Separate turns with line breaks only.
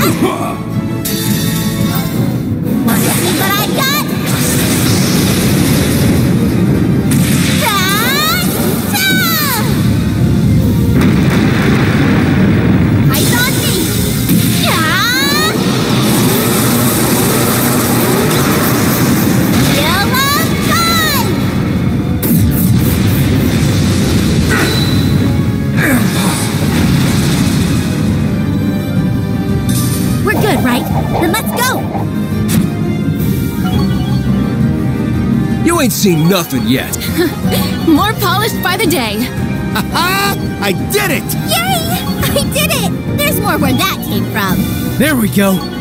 Want to see what I got? Eyes on me! We're good, right? Then let's go!
You ain't seen nothing yet.
More polished by the day.
I did it!
Yay! I did it! There's more where that came from.
There we go.